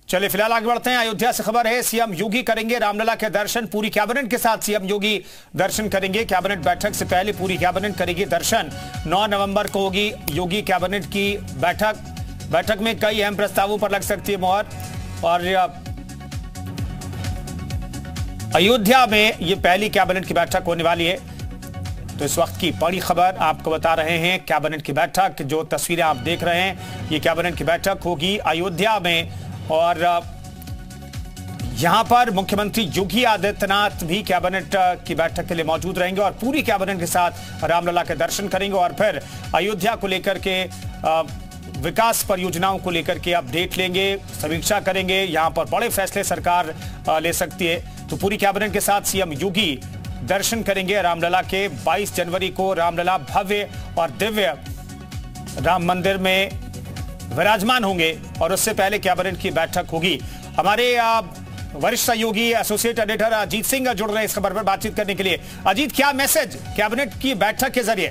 चलिए फिलहाल आगे बढ़ते हैं। अयोध्या से खबर है, सीएम योगी करेंगे रामलला के दर्शन। पूरी कैबिनेट के साथ सीएम योगी दर्शन करेंगे। कैबिनेट बैठक से पहले पूरी कैबिनेट करेगी दर्शन। 9 नवंबर को होगी योगी कैबिनेट की बैठक में कई अहम प्रस्तावों पर लग सकती है मोहर। और अयोध्या में ये पहली कैबिनेट की बैठक होने वाली है। तो इस वक्त की बड़ी खबर आपको बता रहे हैं, कैबिनेट की बैठक, जो तस्वीरें आप देख रहे हैं, ये कैबिनेट की बैठक होगी अयोध्या में। और यहां पर मुख्यमंत्री योगी आदित्यनाथ भी कैबिनेट की बैठक के लिए मौजूद रहेंगे और पूरी कैबिनेट के साथ रामलला के दर्शन करेंगे और फिर अयोध्या को लेकर के विकास परियोजनाओं को लेकर के अपडेट लेंगे, समीक्षा करेंगे। यहां पर बड़े फैसले सरकार ले सकती है। तो पूरी कैबिनेट के साथ सीएम योगी दर्शन करेंगे रामलला के। 22 जनवरी को रामलला भव्य और दिव्य राम मंदिर में विराजमान होंगे और उससे पहले कैबिनेट की बैठक होगी। हमारे वरिष्ठ सहयोगी एसोसिएट एडिटर अजीत सिंह जुड़ रहे हैं इस खबर पर बातचीत करने के लिए। अजीत, क्या मैसेज कैबिनेट की बैठक के जरिए?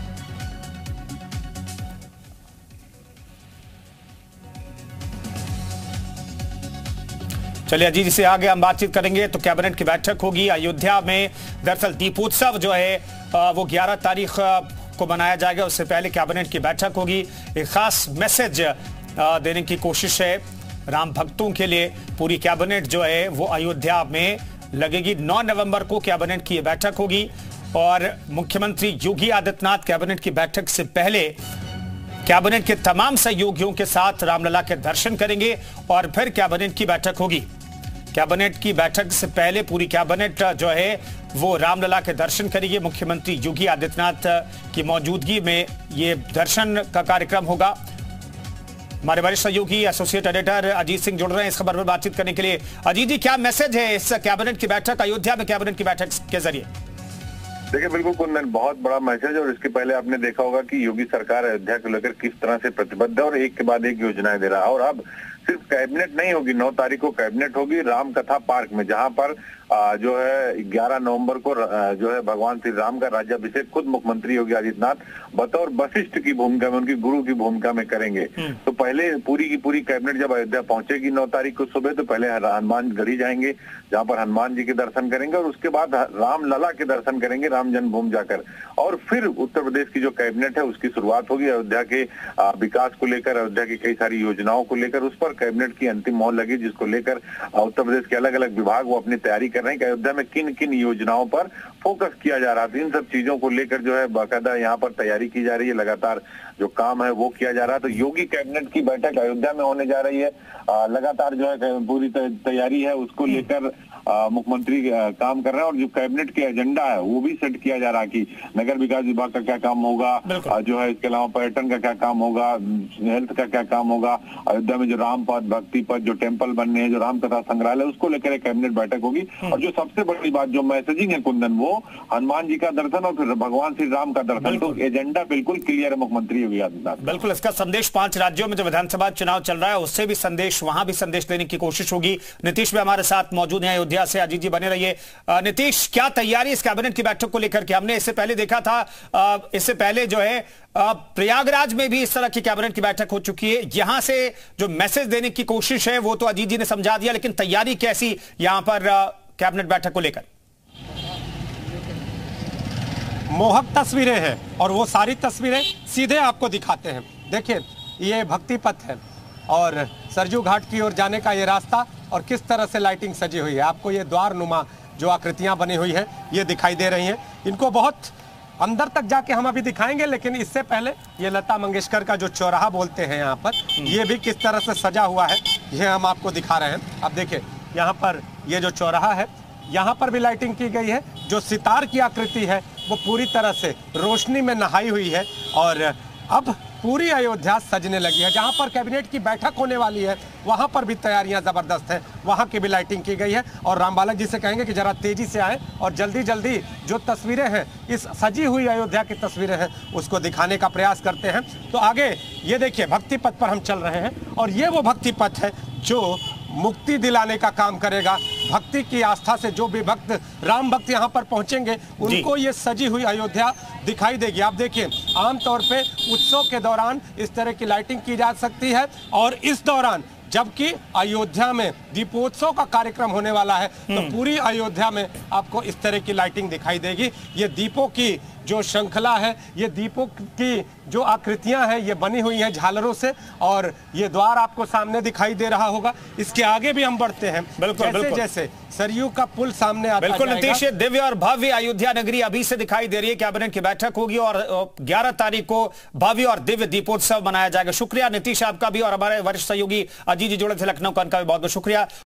चलिए अजीत से आगे हम बातचीत करेंगे। तो कैबिनेट की बैठक होगी अयोध्या में। दरअसल दीपोत्सव जो है वो 11 तारीख को मनाया जाएगा, उससे पहले कैबिनेट की बैठक होगी। एक खास मैसेज देने की कोशिश है राम भक्तों के लिए। पूरी कैबिनेट जो है वो अयोध्या में लगेगी। 9 नवंबर को कैबिनेट की बैठक होगी और मुख्यमंत्री योगी आदित्यनाथ कैबिनेट की बैठक से पहले कैबिनेट के तमाम सहयोगियों के साथ रामलला के दर्शन करेंगे और फिर कैबिनेट की बैठक होगी। कैबिनेट की बैठक से पहले पूरी कैबिनेट जो है वो रामलला के दर्शन करेगी। मुख्यमंत्री योगी आदित्यनाथ की मौजूदगी में ये दर्शन का कार्यक्रम होगा। हमारे वरिष्ठ सहयोगी एसोसिएट एडिटर अजीत सिंह जुड़ रहे हैं इस खबर पर बातचीत करने के लिए। अजीत जी, क्या मैसेज है इस कैबिनेट की बैठक, अयोध्या में कैबिनेट की बैठक के जरिए? देखिए, बिल्कुल कुंदन, बहुत बड़ा मैसेज। और इसके पहले आपने देखा होगा कि योगी सरकार अयोध्या को लेकर किस तरह से प्रतिबद्ध है और एक के बाद एक योजनाएं दे रहा है। और अब सिर्फ कैबिनेट नहीं होगी, 9 तारीख को कैबिनेट होगी राम कथा पार्क में, जहां पर जो है 11 नवंबर को जो है भगवान श्री राम का राज्याभिषेक खुद मुख्यमंत्री योगी आदित्यनाथ बतौर वशिष्ठ की भूमिका में, उनकी गुरु की भूमिका में करेंगे। तो पहले पूरी की पूरी कैबिनेट जब अयोध्या पहुंचेगी 9 तारीख को सुबह, तो पहले हनुमान गढ़ी जाएंगे, जहां पर हनुमान जी के दर्शन करेंगे और उसके बाद रामलला के दर्शन करेंगे राम जन्मभूमि जाकर। और फिर उत्तर प्रदेश की जो कैबिनेट है उसकी शुरुआत होगी अयोध्या के विकास को लेकर, अयोध्या की कई सारी योजनाओं को लेकर। उस पर कैबिनेट की अंतिम मोहर लगी, जिसको लेकर उत्तर प्रदेश के अलग अलग विभाग वो अपनी तैयारी कर रहे हैं कि अयोध्या में किन किन योजनाओं पर फोकस किया जा रहा था। इन सब चीजों को लेकर जो है बाकायदा यहाँ पर तैयारी की जा रही है, लगातार जो काम है वो किया जा रहा है। तो योगी कैबिनेट की बैठक अयोध्या में होने जा रही है। लगातार जो है पूरी तैयारी है, उसको लेकर मुख्यमंत्री काम कर रहे हैं। और जो कैबिनेट के एजेंडा है वो भी सेट किया जा रहा है कि नगर विकास विभाग का क्या काम होगा, जो है इसके अलावा पर्यटन का क्या काम होगा, हेल्थ का क्या काम होगा, अयोध्या में जो राम पद, भक्ति पद, जो टेम्पल बनने हैं, जो राम कथा संग्रहालय, उसको लेकर एक कैबिनेट बैठक होगी। और जो सबसे बड़ी बात, जो मैसेजिंग है कुंदन, वो हनुमान जी का दर्शन और फिर भगवान श्री राम का दर्शन। तो एजेंडा बिल्कुल क्लियर है मुख्यमंत्री योगी आदित्यनाथ। बिल्कुल, इसका संदेश 5 राज्यों में जो विधानसभा चुनाव चल रहा है उससे भी संदेश, वहां भी संदेश देने की कोशिश होगी। नीतीश भी हमारे साथ मौजूद है अयोध्या से। अजीत जी बने रहिए। नीतीश, क्या तैयारी इस कैबिनेट की बैठक को लेकर के? हमने इससे पहले देखा था, इससे पहले जो है प्रयागराज में भी इस तरह की कैबिनेट की बैठक हो चुकी है। यहां से जो मैसेज देने की कोशिश है वो तो अजीत जी ने समझा दिया, लेकिन तैयारी कैसी यहां पर कैबिनेट बैठक को लेकर? मोहक तस्वीरें हैं और वो सारी तस्वीरें सीधे आपको दिखाते हैं। देखिए, ये भक्ति पथ है और सरजू घाट की ओर जाने का ये रास्ता और किस तरह से लाइटिंग सजी हुई है। आपको ये द्वार नुमा जो आकृतियां बनी हुई है ये दिखाई दे रही हैं। इनको बहुत अंदर तक जाके हम अभी दिखाएंगे, लेकिन इससे पहले ये लता मंगेशकर का जो चौराहा बोलते हैं यहाँ पर, ये भी किस तरह से सजा हुआ है ये हम आपको दिखा रहे हैं। अब देखिए, यहाँ पर ये जो चौराहा है, यहाँ पर भी लाइटिंग की गई है। जो सितार की आकृति है वो पूरी तरह से रोशनी में नहाई हुई है और अब पूरी अयोध्या सजने लगी है। जहां पर कैबिनेट की बैठक होने वाली है वहां पर भी तैयारियां जबरदस्त हैं, वहां की भी लाइटिंग की गई है। और राम बालक जी से कहेंगे कि जरा तेजी से आए और जल्दी जल्दी जो तस्वीरें हैं, इस सजी हुई अयोध्या की तस्वीरें हैं, उसको दिखाने का प्रयास करते हैं। तो आगे ये देखिए, भक्ति पथ पर हम चल रहे हैं और ये वो भक्ति पथ है जो मुक्ति दिलाने का काम करेगा। भक्ति की आस्था से जो भी भक्त, राम भक्त यहाँ पर पहुंचेंगे, उनको ये सजी हुई अयोध्या दिखाई देगी। आप देखिए, आमतौर पे उत्सव के दौरान इस तरह की लाइटिंग की जा सकती है और इस दौरान जबकि अयोध्या में दीपोत्सव का कार्यक्रम होने वाला है, तो पूरी अयोध्या में आपको इस तरह की लाइटिंग दिखाई देगी। ये दीपों की जो श्रृंखला है, ये दीपों की जो आकृतियां हैं, ये बनी हुई हैं झालरों से, और ये द्वार आपको सामने दिखाई दे रहा होगा। इसके आगे भी हम बढ़ते हैं, बिल्कुल जैसे सरयू का पुल सामने आता बिल्कुल नीतीश, दिव्य और भव्य अयोध्या नगरी अभी से दिखाई दे रही है। कैबिनेट की बैठक होगी और 11 तारीख को भव्य और दिव्य दीपोत्सव मनाया जाएगा। शुक्रिया नीतीश आपका भी, और हमारे वरिष्ठ सहयोगी अजीत जी जुड़े थे लखनऊ का, उनका भी बहुत बहुत शुक्रिया।